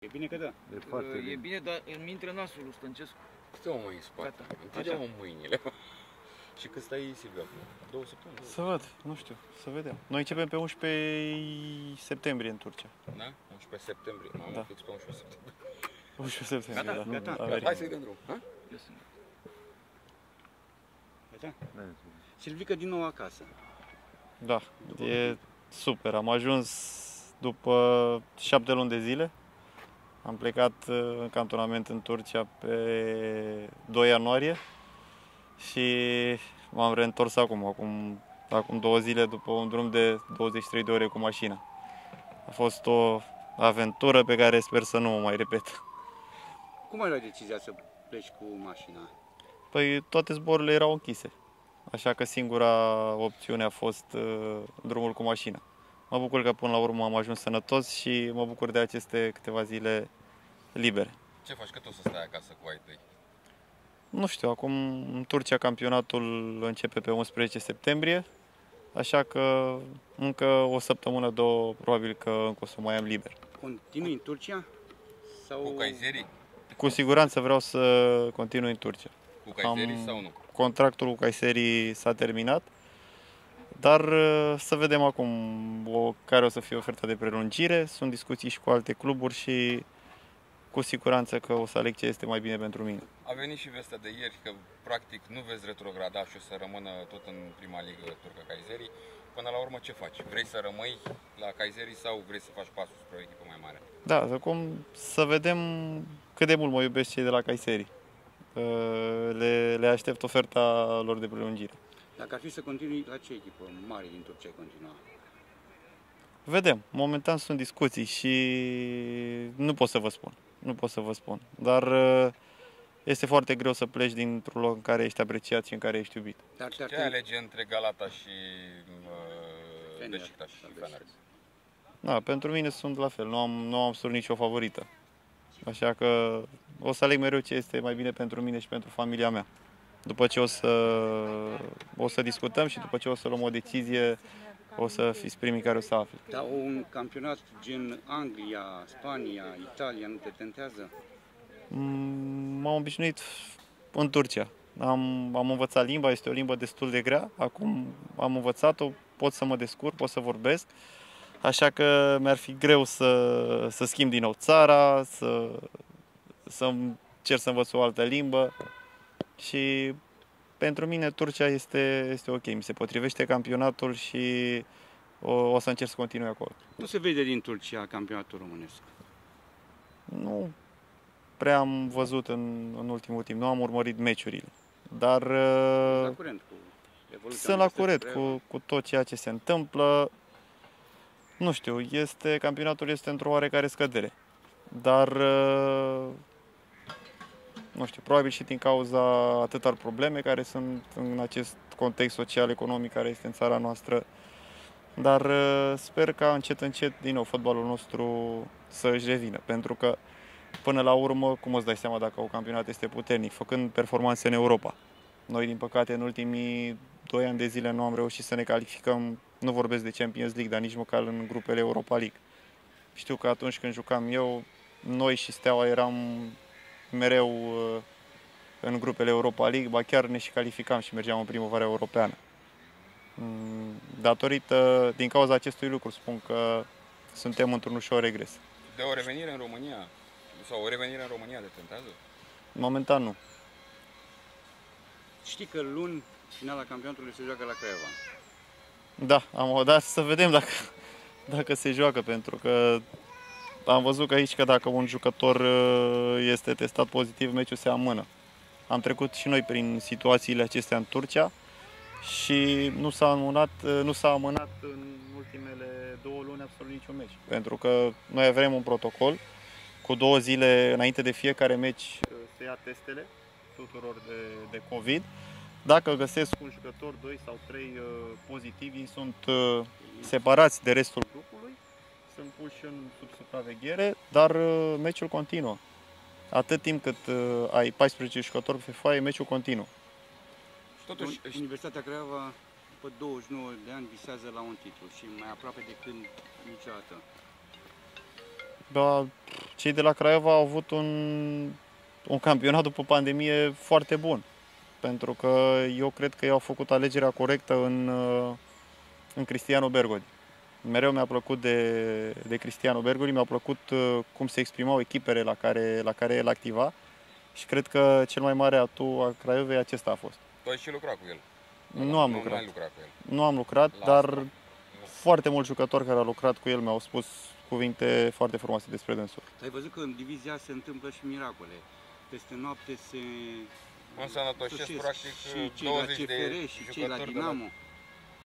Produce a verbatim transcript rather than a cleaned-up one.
E bine că da. E foarte E bine. bine, dar îmi intră nasul lui Stăncescu. Stă-mă mai în spate. Gata. Întâlneam mâinile. Și când stai, Silviu, acum? Două săptămâni? Să văd, nu știu, să vedem. Noi începem pe unsprezece septembrie în Turcia. Da? unsprezece septembrie. Mamă, Da. fix pe unsprezece septembrie. unsprezece septembrie, Gata, da. gata, Nu, gata. averii. Hai să-i dăm drum. Ha? Eu sunt. Gata? Da. Silvică din nou acasă. Da, e super. Am ajuns după șapte luni de zile. Am plecat uh, în cantonament în Turcia pe doi ianuarie și m-am reîntors acum, acum, acum două zile după un drum de douăzeci și trei de ore cu mașina. A fost o aventură pe care sper să nu o mai repet. Cum ai luat decizia să pleci cu mașina? Păi toate zborurile erau închise, așa că singura opțiune a fost uh, drumul cu mașina. Mă bucur că până la urmă am ajuns sănătos și mă bucur de aceste câteva zile libere. Ce faci? Că tu o să stai acasă cu ai tăi? Nu știu, acum în Turcia campionatul începe pe unsprezece septembrie, așa că încă o săptămână, două, probabil că încă o să mai am liber. Continui în Turcia? Sau... Cu Kayseri? Cu siguranță vreau să continui în Turcia. Cu Kayseri Am- sau nu? Contractul cu Kayseri s-a terminat, dar uh, să vedem acum o, care o să fie oferta de prelungire. Sunt discuții și cu alte cluburi și cu siguranță că o să aleg ce este mai bine pentru mine. A venit și vestea de ieri că practic nu veți retrograda și o să rămână tot în prima ligă turcă Kayseri. Până la urmă ce faci? Vrei să rămâi la Kayseri sau vrei să faci pasul spre o echipă mai mare? Da, acum să vedem cât de mult mă iubesc cei de la Kayseri. Uh, Le, le aștept oferta lor de prelungire. Dacă ar fi să continui, la ce echipă mare din Turcia ai continua? Vedem. Momentan sunt discuții și nu pot să vă spun. Nu pot să vă spun. Dar uh, este foarte greu să pleci dintr-un loc în care ești apreciat și în care ești iubit. Dar te-ar Ce alege între Galata și uh, Fener. Beşiktaş și Sau Fener? Da, pentru mine sunt la fel. Nu am, nu am absolut nicio favorită. Așa că o să aleg mereu ce este mai bine pentru mine și pentru familia mea. După ce o să, o să discutăm și după ce o să luăm o decizie, o să fiți primii care o să afle. Dar un campionat gen Anglia, Spania, Italia nu te tentează? Mm, M-am obișnuit în Turcia. Am, am învățat limba, este o limbă destul de grea. Acum am învățat-o, pot să mă descurc, pot să vorbesc. Așa că mi-ar fi greu să, să schimb din nou țara, să, să cer să învăț o altă limbă. Și pentru mine Turcia este, este ok, mi se potrivește campionatul și o, o să încerc să continui acolo. Nu se vede din Turcia campionatul românesc. Nu prea am văzut în, în ultimul timp, nu am urmărit meciurile, dar La uh, curent cu evoluția sunt la Universității curent Craiova. cu, cu tot ceea ce se întâmplă. Nu știu, este, campionatul este într-o oarecare scădere, dar uh, nu știu, probabil și din cauza atâtor probleme care sunt în acest context social-economic care este în țara noastră. Dar uh, sper ca încet, încet, din nou, fotbalul nostru să își revină. Pentru că, până la urmă, cum îți dai seama dacă un campionat este puternic, făcând performanțe în Europa. Noi, din păcate, în ultimii doi ani de zile nu am reușit să ne calificăm, nu vorbesc de Champions League, dar nici măcar în grupele Europa League. Știu că atunci când jucam eu, noi și Steaua eram mereu uh, în grupele Europa League, ba chiar ne și calificam și mergeam în primăvara europeană. Mm, Datorită, din cauza acestui lucru, spun că suntem într-un ușor regres. De o revenire în România sau o revenire în România te tentează? Momentan nu. Știi că luni finala campionatului se joacă la Craiova. Da, am dat să vedem dacă, dacă se joacă, pentru că am văzut că aici că dacă un jucător uh, este testat pozitiv, meciul se amână. Am trecut și noi prin situațiile acestea în Turcia și nu s-a amânat, uh, nu s-a amânat în ultimele două luni absolut niciun meci. Pentru că noi avem un protocol cu două zile înainte de fiecare meci uh, se ia testele tuturor de, de COVID. Dacă găsesc un jucător, doi sau trei uh, pozitivi, ei sunt uh, separați de restul grupului, sunt puși în sub supraveghere, dar uh, meciul continuă. Atât timp cât uh, ai paisprezece jucători pe foaie, meciul continuă. Totuși, Universitatea Craiova, după douăzeci și nouă de ani, visează la un titlu și mai aproape de când niciodată. Da, cei de la Craiova au avut un, un campionat după pandemie foarte bun. Pentru că eu cred că ei au făcut alegerea corectă în, în Cristiano Bergodi. Mereu mi-a plăcut de, de Cristiano Bergodi, mi-a plăcut cum se exprimau echipele la care, la care el activa și cred că cel mai mare atu a Craiovei acesta a fost. Tu ai și lucrat cu el? Nu am nu, lucrat. Nu ai lucrat cu el. Nu am lucrat, La dar asta. foarte mulți jucători care au lucrat cu el mi-au spus cuvinte foarte frumoase despre dânsul. Ai văzut că în divizia se întâmplă și miracole. Peste noapte se Însănătoșesc sosesc practic și cei la douăzeci C F R de și cei la jucători de la Dinamo.